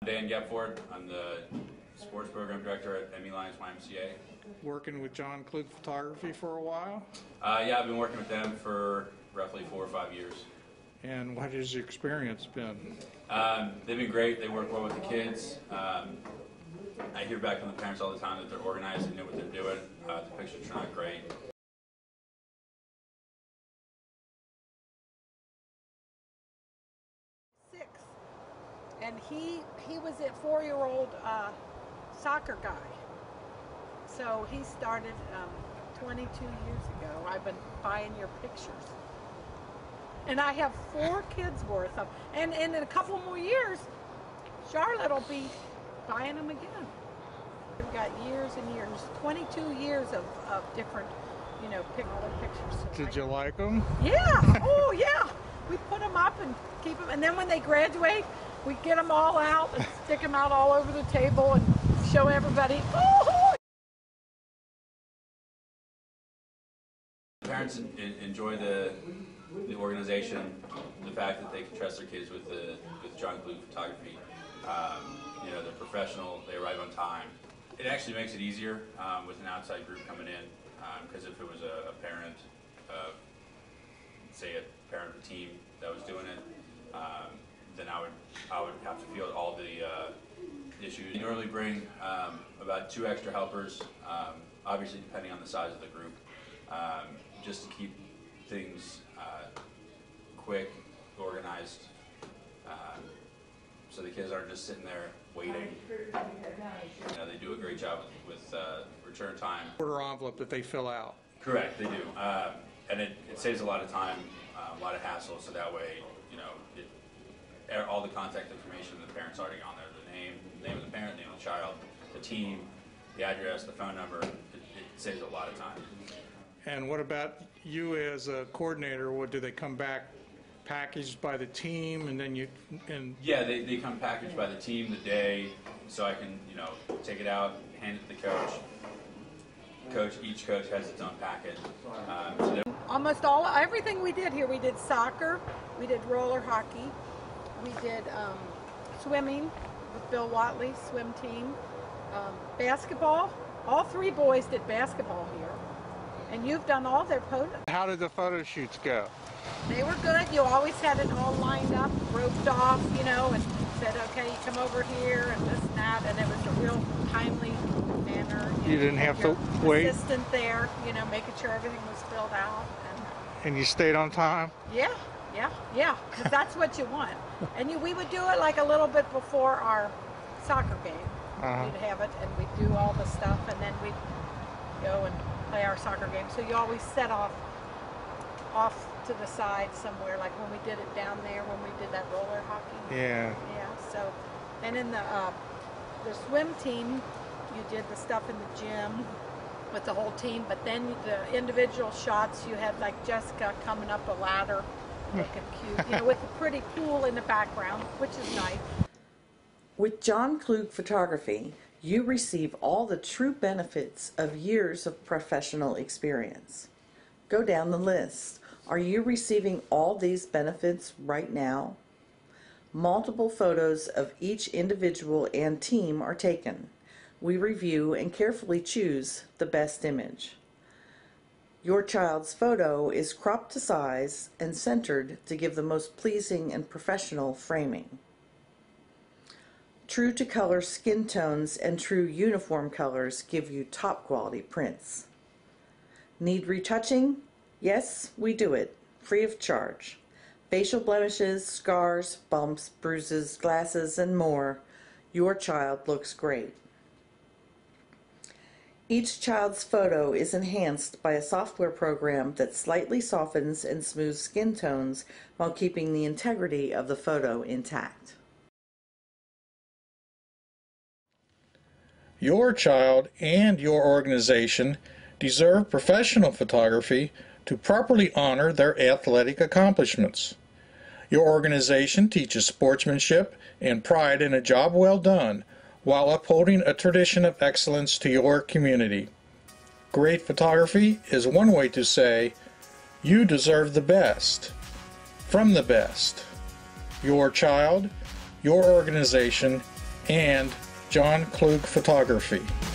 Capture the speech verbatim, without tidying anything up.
Dan Gepford. I'm the sports program director at Emmy Lions Y M C A. Working with John Klug Photography for a while? Uh, yeah, I've been working with them for roughly four or five years. And what has your experience been? Um, they've been great. They work well with the kids. Um, I hear back from the parents all the time that they're organized and know what they're doing. Uh, the pictures turn out great. Six, and he he was a four-year-old uh, soccer guy. So he started um, twenty-two years ago. I've been buying your pictures. And I have four kids worth of, and, and in a couple more years, Charlotte will be buying them again. We've got years and years, twenty-two years of, of different, you know, pick, pictures. So Did you like them? Yeah, oh yeah. We put them up and keep them, and then when they graduate, we get them all out and stick them out all over the table and show everybody, oh! Parents enjoy the the organization, the fact that they can trust their kids with the with John Klug Photography. Um, you know, they're professional, they arrive on time. It actually makes it easier um, with an outside group coming in, because um, if it was a, a parent, uh, say a parent of a team that was doing it, um, then I would I would have to field all the uh, issues. You normally bring um, about two extra helpers, um, obviously depending on the size of the group, um, just to keep things uh, quick, organized, um, so the kids aren't just sitting there waiting. You know, they do a great job with, with uh, return time. Order envelope that they fill out. Correct, they do, um, and it, it saves a lot of time, uh, a lot of hassle. So that way, you know, it, all the contact information of the parents already on there: the name, the name of the parent, name of the child, the team, the address, the phone number. It, it saves a lot of time. And what about you as a coordinator? What do they come back packaged by the team, and then you and yeah, they, they come packaged by the team the day, so I can, you know, take it out, hand it to the coach. Coach, each coach has its own packet. Um, so Almost all everything we did here, we did soccer, we did roller hockey, we did um, swimming with Bill Watley swim team, um, basketball. All three boys did basketball here. And you've done all their photos. How did the photo shoots go? They were good. You always had it all lined up, roped off, you know, and said, okay, you come over here and this and that, and it was a real timely manner. You, you know, didn't have your to wait? Assistant there, you know, making sure everything was filled out. And, and you stayed on time? Yeah, yeah, yeah, because that's what you want. And you, we would do it like a little bit before our soccer game. Uh-huh. We'd have it, and we'd do all the stuff, and then we'd go and play our soccer game. So you always set off off to the side somewhere, like when we did it down there when we did that roller hockey. Yeah. Yeah. So, and in the uh, the swim team, you did the stuff in the gym with the whole team. But then the individual shots, you had like Jessica coming up a ladder, looking cute, you know, with a pretty pool in the background, which is nice. With John Klug Photography, you receive all the true benefits of years of professional experience. Go down the list. Are you receiving all these benefits right now? Multiple photos of each individual and team are taken. We review and carefully choose the best image. Your child's photo is cropped to size and centered to give the most pleasing and professional framing. True to color skin tones and true uniform colors give you top quality prints. Need retouching? Yes, we do it, free of charge. Facial blemishes, scars, bumps, bruises, glasses, and more. Your child looks great. Each child's photo is enhanced by a software program that slightly softens and smooths skin tones while keeping the integrity of the photo intact. Your child and your organization deserve professional photography to properly honor their athletic accomplishments. Your organization teaches sportsmanship and pride in a job well done while upholding a tradition of excellence to your community. Great photography is one way to say, you deserve the best from the best. Your child, your organization, and John Klug Photography.